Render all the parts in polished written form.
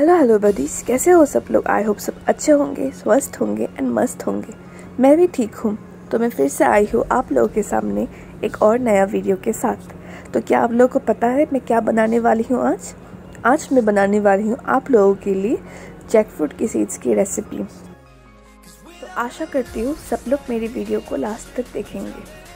Hello buddies, कैसे हो सब लोग। आई होप सब अच्छे होंगे, स्वस्थ होंगे एंड मस्त होंगे। मैं भी ठीक हूँ। तो मैं फिर से आई हूँ आप लोगों के सामने एक और नया वीडियो के साथ। तो क्या आप लोगों को पता है मैं क्या बनाने वाली हूँ आज मैं बनाने वाली हूँ आप लोगों के लिए जैकफ्रूट की सीड्स की रेसिपी। तो आशा करती हूँ सब लोग मेरी वीडियो को लास्ट तक देखेंगे।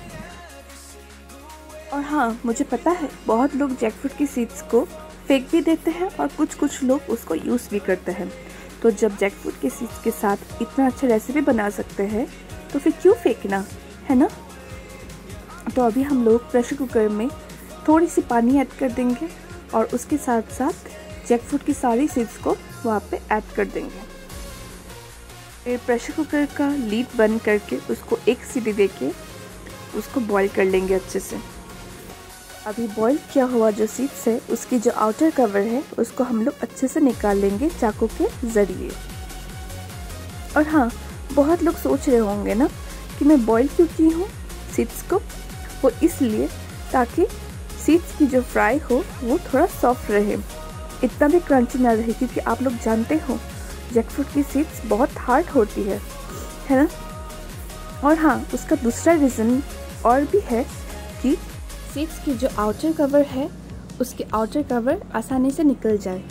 और हाँ, मुझे पता है बहुत लोग जैकफ्रूट की सीड्स को फेंक भी देते हैं और कुछ लोग उसको यूज़ भी करते हैं। तो जब जैकफ्रूट के सीड्स के साथ इतना अच्छा रेसिपी बना सकते हैं तो फिर क्यों फेंकना, है ना। तो अभी हम लोग प्रेशर कुकर में थोड़ी सी पानी ऐड कर देंगे और उसके साथ साथ जैकफ्रूट की सारी सीड्स को वहाँ पे ऐड कर देंगे। फिर प्रेशर कुकर का लीड बंद करके उसको एक सीटी देके उसको बॉईल कर लेंगे अच्छे से। अभी बॉईल किया हुआ जो सीड्स है उसकी जो आउटर कवर है उसको हम लोग अच्छे से निकाल लेंगे चाकू के ज़रिए। और हाँ, बहुत लोग सोच रहे होंगे ना कि मैं बॉईल क्यों की हूँ सीड्स को। वो इसलिए ताकि सीड्स की जो फ्राई हो वो थोड़ा सॉफ्ट रहे, इतना भी क्रंची ना रहे, क्योंकि आप लोग जानते हो जैकफ्रूट की सीड्स बहुत हार्ड होती है ना। और हाँ, उसका दूसरा रीज़न और भी है कि सीड्स की जो आउटर कवर है उसके आउटर कवर आसानी से निकल जाए।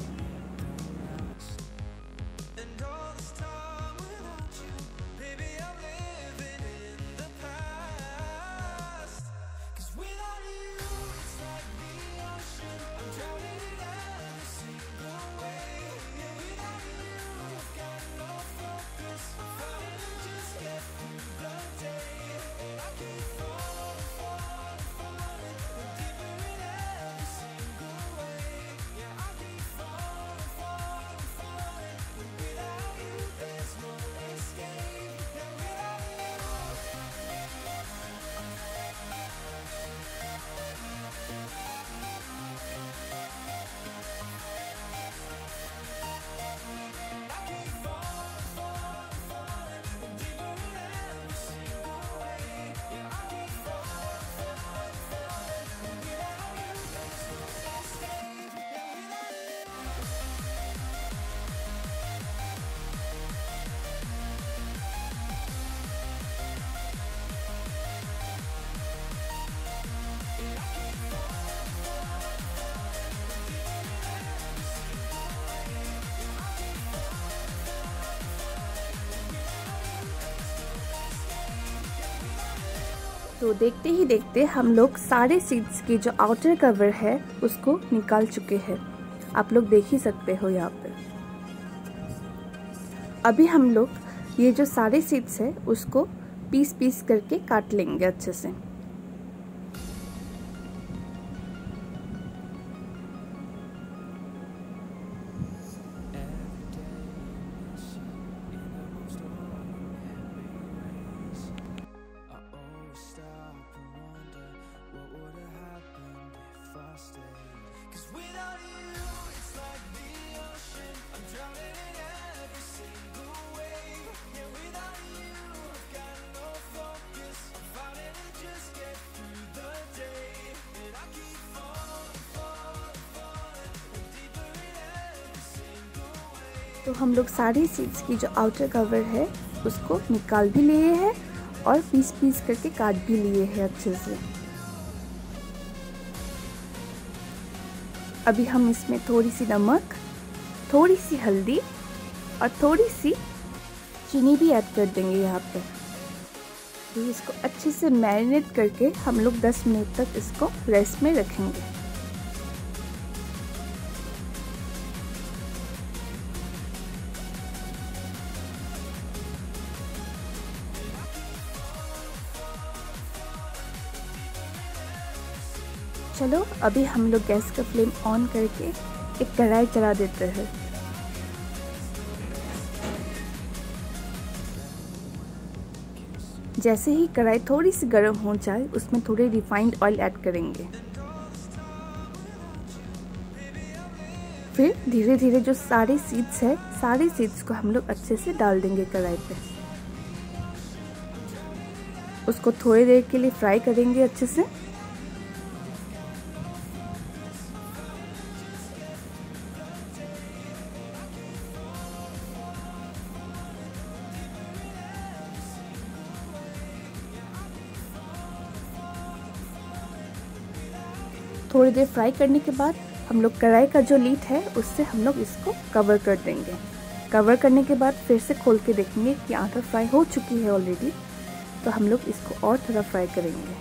तो देखते ही देखते हम लोग सारे सीड्स की जो आउटर कवर है उसको निकाल चुके हैं। आप लोग देख ही सकते हो यहाँ पे। अभी हम लोग ये जो सारे सीड्स है उसको पीस पीस करके काट लेंगे अच्छे से। तो हम लोग सारी सीड्स की जो आउटर कवर है उसको निकाल भी लिए हैं और पीस पीस करके काट भी लिए हैं अच्छे से। अभी हम इसमें थोड़ी सी नमक, थोड़ी सी हल्दी और थोड़ी सी चीनी भी ऐड कर देंगे यहाँ पे। तो इसको अच्छे से मैरिनेट करके हम लोग 10 मिनट तक इसको रेस्ट में रखेंगे। चलो अभी हम लोग गैस का फ्लेम ऑन करके एक कढ़ाई चढ़ा देते हैं। जैसे ही कढ़ाई थोड़ी सी गर्म हो जाए उसमें थोड़े रिफाइंड ऑयल ऐड करेंगे। फिर धीरे धीरे जो सारे सीड्स है सारे सीड्स को हम लोग अच्छे से डाल देंगे कढ़ाई पे। उसको थोड़ी देर के लिए फ्राई करेंगे अच्छे से। थोड़ी देर फ्राई करने के बाद हम लोग कढ़ाई का जो लीड है उससे हम लोग इसको कवर कर देंगे। कवर करने के बाद फिर से खोल के देखेंगे कि आधा फ्राई हो चुकी है ऑलरेडी, तो हम लोग इसको और थोड़ा फ्राई करेंगे।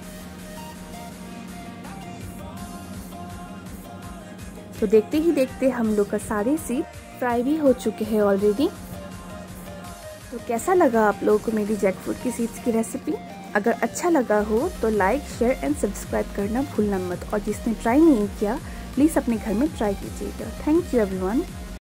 तो देखते ही देखते हम लोग का सारे सीड फ्राई भी हो चुके हैं ऑलरेडी। तो कैसा लगा आप लोगों को मेरी जैकफ्रूट की सीड्स की रेसिपी? अगर अच्छा लगा हो तो लाइक, शेयर एंड सब्सक्राइब करना भूलना मत, और जिसने ट्राई नहीं किया प्लीज़ अपने घर में ट्राई कीजिएगा। Thank you everyone.